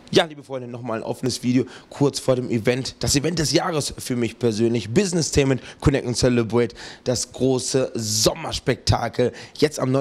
Ja, liebe Freunde, nochmal ein offenes Video kurz vor dem Event. Das Event des Jahres für mich persönlich. Business-Tainment Connect and Celebrate. Das große Sommerspektakel. Jetzt am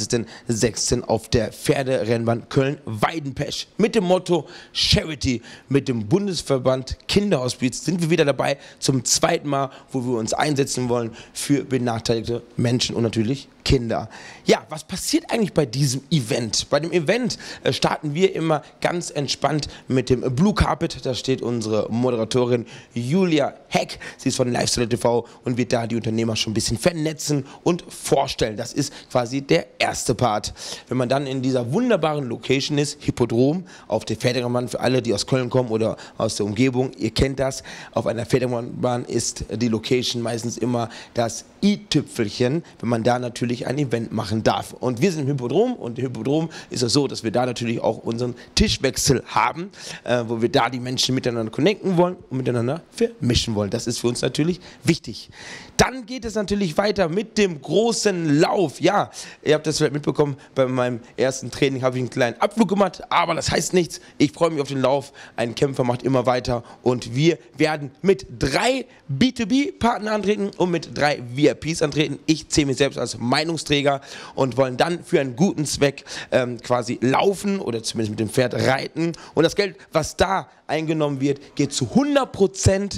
29.06. auf der Pferderennbahn Köln-Weidenpesch. Mit dem Motto Charity. Mit dem Bundesverband Kinderhospiz sind wir wieder dabei zum zweiten Mal, wo wir uns einsetzen wollen für benachteiligte Menschen und natürlich Kinder. Ja, was passiert eigentlich bei diesem Event? Bei dem Event starten wir immer ganz entspannt mit dem Blue Carpet. Da steht unsere Moderatorin Julia Heck. Sie ist von Lifestyle TV und wird da die Unternehmer schon ein bisschen vernetzen und vorstellen. Das ist quasi der erste Part. Wenn man dann in dieser wunderbaren Location ist, Hippodrom, auf der Pferderennbahn, für alle, die aus Köln kommen oder aus der Umgebung, ihr kennt das, auf einer Pferderennbahn ist die Location meistens immer das i-Tüpfelchen, wenn man da natürlich ein Event machen darf. Und wir sind im Hippodrom und im Hippodrom ist es so, dass wir da natürlich auch unseren Tischwechsel haben, wo wir da die Menschen miteinander connecten wollen und miteinander vermischen wollen. Das ist für uns natürlich wichtig. Dann geht es natürlich weiter mit dem großen Lauf. Ja, ihr habt das vielleicht mitbekommen, bei meinem ersten Training habe ich einen kleinen Abflug gemacht, aber das heißt nichts. Ich freue mich auf den Lauf. Ein Kämpfer macht immer weiter und wir werden mit 3 B2B-Partnern antreten und mit 3 VIPs antreten. Ich zähle mich selbst als Meinungsträger und wollen dann für einen guten Zweck quasi laufen oder zumindest mit dem Pferd reiten. Und das Geld, was da eingenommen wird, geht zu 100%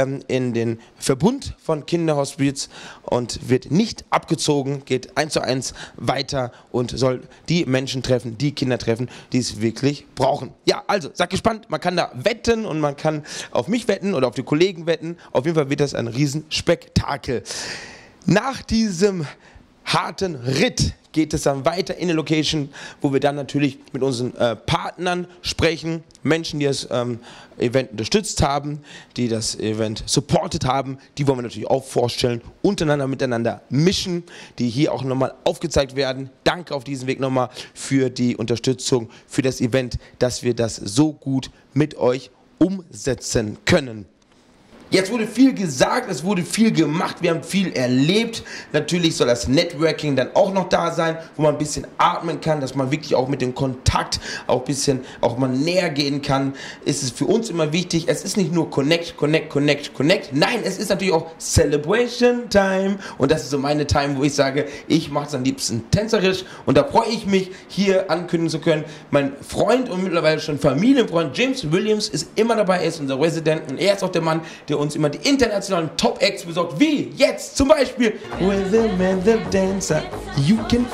in den Verbund von Kinderhospiz und wird nicht abgezogen, geht 1:1 weiter und soll die Menschen treffen, die Kinder treffen, die es wirklich brauchen. Ja, also, seid gespannt, man kann da wetten und man kann auf mich wetten oder auf die Kollegen wetten. Auf jeden Fall wird das ein Riesenspektakel. Nach diesem harten Ritt geht es dann weiter in der Location, wo wir dann natürlich mit unseren Partnern sprechen, Menschen, die das Event unterstützt haben, die das Event supportet haben, die wollen wir natürlich auch vorstellen, untereinander miteinander mischen, die hier auch nochmal aufgezeigt werden. Danke auf diesem Weg nochmal für die Unterstützung, für das Event, dass wir das so gut mit euch umsetzen können. Jetzt wurde viel gesagt, es wurde viel gemacht, wir haben viel erlebt. Natürlich soll das Networking dann auch noch da sein, wo man ein bisschen atmen kann, dass man wirklich auch mit dem Kontakt auch ein bisschen auch mal näher gehen kann. Es ist für uns immer wichtig, es ist nicht nur Connect, Connect, Connect, Connect. Nein, es ist natürlich auch Celebration Time und das ist so meine Time, wo ich sage, ich mache es am liebsten tänzerisch und da freue ich mich, hier ankündigen zu können. Mein Freund und mittlerweile schon Familienfreund James Williams ist immer dabei, er ist unser Resident und er ist auch der Mann, der uns immer die internationalen Top-Acts besorgt, wie jetzt zum Beispiel Rhythm and the Dancer, you can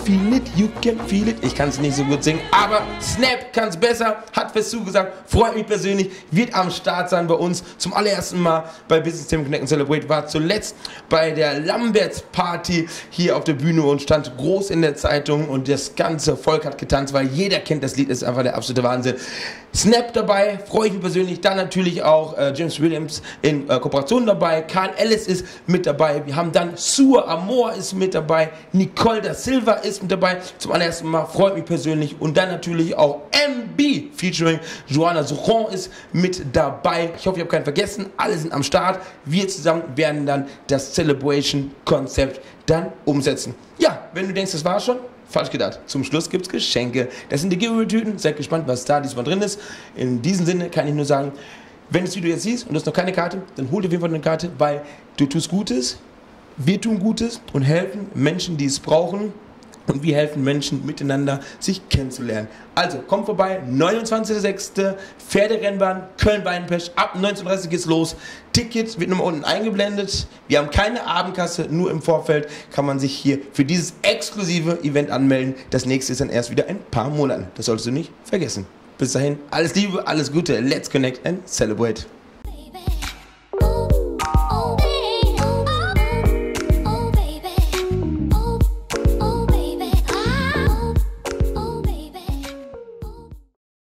feel it. Ich kann es nicht so gut singen, aber Snap kann es besser, hat fest zugesagt, freut mich persönlich, wird am Start sein bei uns zum allerersten Mal bei Business-Tainment Connect and Celebrate, war zuletzt bei der Lamberts Party hier auf der Bühne und stand groß in der Zeitung und das ganze Volk hat getanzt, weil jeder kennt das Lied, ist einfach der absolute Wahnsinn. Snap dabei, freue ich mich persönlich, dann natürlich auch James Williams in Kooperation dabei, Karl Ellis ist mit dabei, wir haben dann Sur Amor ist mit dabei, Nicole da Silva ist mit dabei, zum allerersten Mal, freut mich persönlich und dann natürlich auch MB featuring Joanna Souchon ist mit dabei. Ich hoffe, ich habe keinen vergessen, alle sind am Start, wir zusammen werden dann das Celebration-Konzept dann umsetzen. Ja, wenn du denkst, das war schon, falsch gedacht. Zum Schluss gibt es Geschenke. Das sind die Giveaway-Tüten. Seid gespannt, was da diesmal drin ist. In diesem Sinne kann ich nur sagen, wenn du das Video jetzt siehst und du hast noch keine Karte, dann hol dir auf jeden Fall eine Karte, weil du tust Gutes, wir tun Gutes und helfen Menschen, die es brauchen. Und wir helfen Menschen miteinander, sich kennenzulernen. Also, kommt vorbei, 29.06. Pferderennbahn, Köln-Weidenpesch, ab 19:30 geht's los. Ticket wird nochmal unten eingeblendet. Wir haben keine Abendkasse, nur im Vorfeld kann man sich hier für dieses exklusive Event anmelden. Das nächste ist dann erst wieder ein paar Monaten. Das solltest du nicht vergessen. Bis dahin, alles Liebe, alles Gute, let's connect and celebrate.